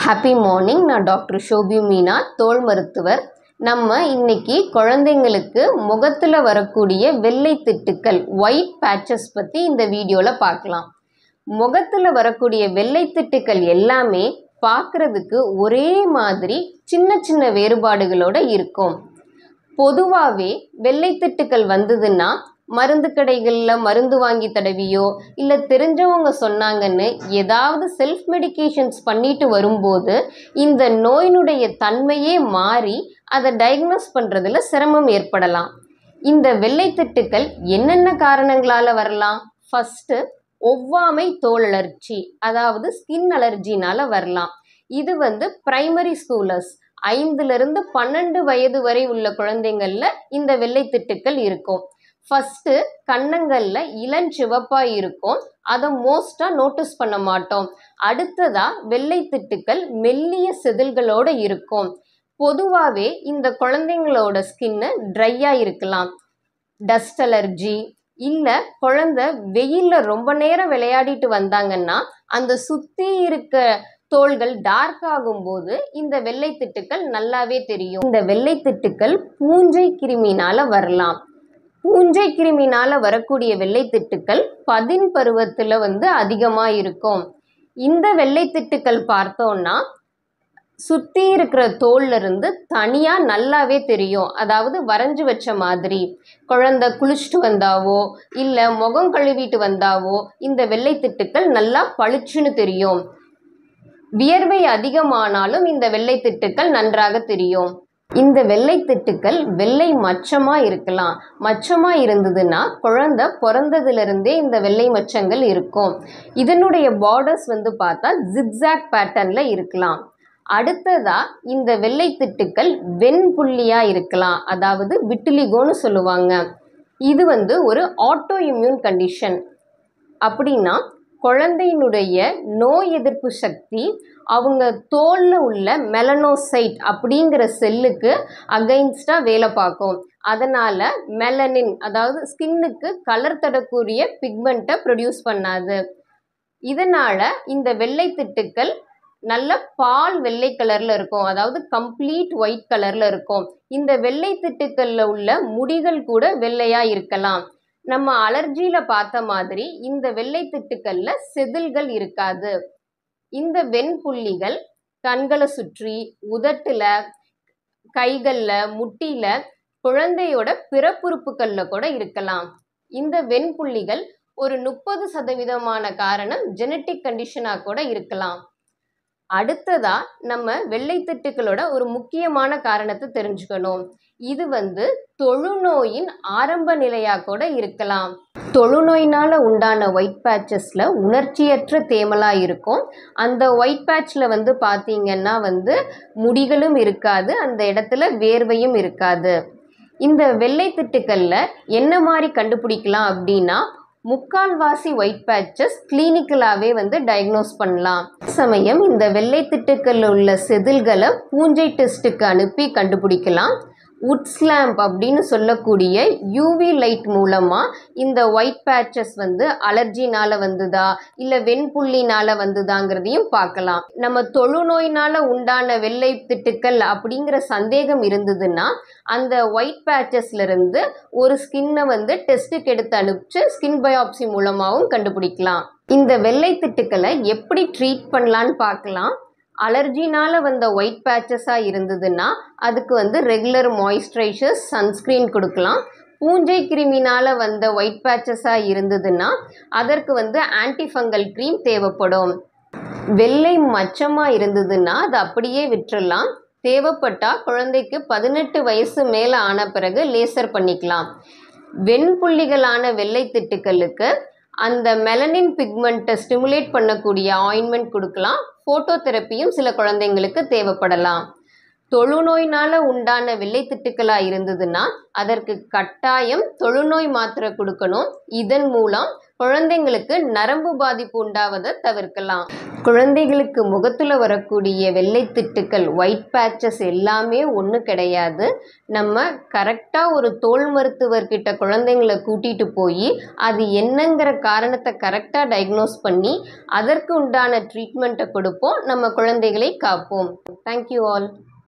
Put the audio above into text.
Happy morning. நான் doctor Shobi Meena, தோல் மருத்துவர். நம்ம இன்னைக்கு குழந்தைங்களுக்கு முகத்தில் வரக்கூடிய வெள்ளை திட்டுக்கள், ஒயிட் பேட்சஸ் பற்றி இந்த வீடியோவில் பார்க்கலாம். முகத்தில் வரக்கூடிய வெள்ளை திட்டுக்கள் எல்லாமே பார்க்குறதுக்கு ஒரே மாதிரி சின்ன சின்ன வேறுபாடுகளோடு இருக்கும். பொதுவாகவே வெள்ளை திட்டுக்கள் வந்ததுன்னா மருந்து கடைகளில் மருந்து வாங்கி தடவியோ இல்லை தெரிஞ்சவங்க சொன்னாங்கன்னு ஏதாவது செல்ஃப் மெடிகேஷன்ஸ் பண்ணிட்டு வரும்போது இந்த நோயினுடைய தன்மையே மாறி அதை டயக்னோஸ் பண்ணுறதுல சிரமம் ஏற்படலாம். இந்த வெள்ளை திட்டுக்கள் என்னென்ன காரணங்களால் வரலாம்? ஃபஸ்ட்டு, ஒவ்வாமை தோல் அலர்ஜி, அதாவது ஸ்கின் அலர்ஜினால் வரலாம். இது பிரைமரி ஸ்கூலர்ஸ் 5லிருந்து 12 வயது வரை உள்ள குழந்தைங்களில் இந்த வெள்ளை திட்டுக்கள் இருக்கும். ஃபஸ்ட்டு கன்னங்களில் இளஞ்சிவப்பாக இருக்கும், அதை மோஸ்ட்டாக நோட்டீஸ் பண்ண மாட்டோம். அடுத்ததாக வெள்ளை திட்டுக்கள் மெல்லிய செதில்களோடு இருக்கும். பொதுவாகவே இந்த குழந்தைங்களோட ஸ்கின்னு ட்ரையாக இருக்கலாம். டஸ்ட் அலர்ஜி இல்லை குழந்தை வெயிலில் ரொம்ப நேரம் விளையாடிட்டு வந்தாங்கன்னா அந்த சுற்றி இருக்க தோள்கள் டார்க் ஆகும்போது இந்த வெள்ளை திட்டுக்கள் நல்லாவே தெரியும். இந்த வெள்ளை திட்டுக்கள் பூஞ்சை கிருமினால் வரலாம். பூஞ்சை கிருமினால் வரக்கூடிய வெள்ளை திட்டுக்கள் 10 பருவத்தில் அதிகமாக இருக்கும். இந்த வெள்ளை திட்டுக்கள் பார்த்தோன்னா சுற்றி இருக்கிற தோல்லிருந்து தனியாக நல்லாவே தெரியும். அதாவது வரைஞ்சி வச்ச மாதிரி. குழந்தை குளிச்சுட்டு வந்தாவோ இல்லை முகம் கழுவிட்டு வந்தாவோ இந்த வெள்ளை திட்டுக்கள் நல்லா பளிச்சுன்னு தெரியும். வியர்வை அதிகமானாலும் இந்த வெள்ளை திட்டுக்கள் நன்றாக தெரியும். இந்த வெள்ளை திட்டுக்கள் வெள்ளை மச்சமாக இருக்கலாம். மச்சமாக இருந்ததுன்னா குழந்தை பிறந்ததுலேருந்தே இந்த வெள்ளை மச்சங்கள் இருக்கும். இதனுடைய பார்டர்ஸ் பார்த்தா ஜிக்ஸாக் பேட்டர்னில் இருக்கலாம். அடுத்ததாக இந்த வெள்ளை திட்டுக்கள் வெண்புள்ளியாக இருக்கலாம், அதாவது விட்டிலிகோன்னு சொல்லுவாங்க. இது ஒரு ஆட்டோ இம்யூன் கண்டிஷன். அப்படின்னா குழந்தையினுடைய நோய் எதிர்ப்பு சக்தி அவங்க தோலில் உள்ள மெலனோசைட் அப்படிங்கிற செல்லுக்கு அகைன்ஸ்டாக வேலை பார்க்கும். அதனால் மெலனின், அதாவது ஸ்கின்னுக்கு கலர் தரக்கூடிய பிக்மெண்ட்டை ப்ரொடியூஸ் பண்ணாது. இதனால் இந்த வெள்ளை திட்டுக்கள் நல்ல பால் வெள்ளை கலரில் இருக்கும், அதாவது கம்ப்ளீட் ஒயிட் கலரில் இருக்கும். இந்த வெள்ளை திட்டுக்களில் உள்ள முடிகள் கூட வெள்ளையாக இருக்கலாம். நம்ம அலர்ஜியில் பார்த்த மாதிரி இந்த வெள்ளை திட்டுக்களில் செதில்கள் இருக்காது. இந்த வெண்புள்ளிகள் கண்களை சுற்றி, உதட்டில், கைகளில், முட்டியில், குழந்தையோட பிறப்புறுப்புகளில் கூட இருக்கலாம். இந்த வெண்புள்ளிகள் ஒரு 30% காரணம் ஜெனட்டிக் கண்டிஷனாக கூட இருக்கலாம். அடுத்ததாக நம்ம வெள்ளை திட்டுக்களோட ஒரு முக்கியமான காரணத்தை தெரிஞ்சுக்கணும். இது தொழுநோயின் ஆரம்ப நிலையாக கூட இருக்கலாம். தொழுநோயினால் உண்டான ஒயிட் பேட்சஸில் உணர்ச்சியற்ற தேமலாக இருக்கும். அந்த ஒயிட் பேட்சில் பார்த்தீங்கன்னா முடிகளும் இருக்காது, அந்த இடத்துல வேர்வையும் இருக்காது. இந்த வெள்ளை திட்டுக்களில் என்ன மாதிரி கண்டுபிடிக்கலாம் அப்படின்னா, முக்கால்வாசி ஒயிட் பேட்சஸ் கிளினிக்கலாகவே டயக்னோஸ் பண்ணலாம். சமயம் இந்த வெள்ளை திட்டுக்களில் உள்ள செதில்களை பூஞ்சை டெஸ்ட்டுக்கு அனுப்பி கண்டுபிடிக்கலாம். உட்ஸ்லாம்ப் அப்படின்னு சொல்லக்கூடிய யூவி லைட் மூலமாக இந்த ஒயிட் பேட்சஸ் அலர்ஜினால் வந்ததா இல்லை வெண்புள்ளினால் வந்ததாங்கிறதையும் பார்க்கலாம். நம்ம தொழுநோயினால் உண்டான வெள்ளை திட்டுக்கள் அப்படிங்கிற சந்தேகம் இருந்ததுன்னா அந்த ஒயிட் பேட்சஸ்லேருந்து ஒரு ஸ்கின்னை டெஸ்ட்டுக்கு எடுத்து அனுப்பிச்சு ஸ்கின் பயாப்சி மூலமாகவும் கண்டுபிடிக்கலாம். இந்த வெள்ளை திட்டுக்களை எப்படி ட்ரீட் பண்ணலான்னு பார்க்கலாம். அலர்ஜினால் வந்த ஒயிட் பேட்சஸாக இருந்ததுன்னா அதுக்கு ரெகுலர் மாய்ஸ்சரைசர்ஸ், சன்ஸ்க்ரீன் கொடுக்கலாம். பூஞ்சை கிருமினால் வந்த ஒயிட் பேட்சஸாக இருந்ததுன்னா அதற்கு ஆன்டிஃபங்கல் க்ரீம் தேவைப்படும். வெள்ளை மச்சமாக இருந்ததுன்னா அது அப்படியே விட்டுறலாம். தேவைப்பட்டால் குழந்தைக்கு 18 வயசு மேலே ஆன பிறகு லேசர் பண்ணிக்கலாம். வெண்புள்ளிகளான வெள்ளை திட்டுக்களுக்கு அந்த மெலனின் பிக்மெண்ட்டை ஸ்டிமுலேட் பண்ணக்கூடிய ஆயின்மெண்ட் கொடுக்கலாம். ஃபோட்டோ தெரப்பியும் சில குழந்தைங்களுக்கு தேவைப்படலாம். தொழுநோயினால் உண்டான வெள்ளைத்திட்டுக்களாக இருந்ததுன்னா அதற்கு கட்டாயம் தொழுநோய் மாத்திரை கொடுக்கணும். இதன் மூலம் குழந்தைங்களுக்கு நரம்பு பாதிப்பு உண்டாவதை தவிர்க்கலாம். குழந்தைகளுக்கு முகத்தில் வரக்கூடிய வெள்ளைத்திட்டுக்கள் ஒயிட் பேட்சஸ் எல்லாமே ஒன்று கிடையாது. நம்ம கரெக்டாக ஒரு தோல் மருத்துவர்கிட்ட குழந்தைங்களை கூட்டிகிட்டு போய் அது என்னங்கிற காரணத்தை கரெக்டாக டயக்னோஸ் பண்ணி அதற்கு உண்டான ட்ரீட்மெண்ட்டை கொடுப்போம். நம்ம குழந்தைகளை காப்போம். Thank you all.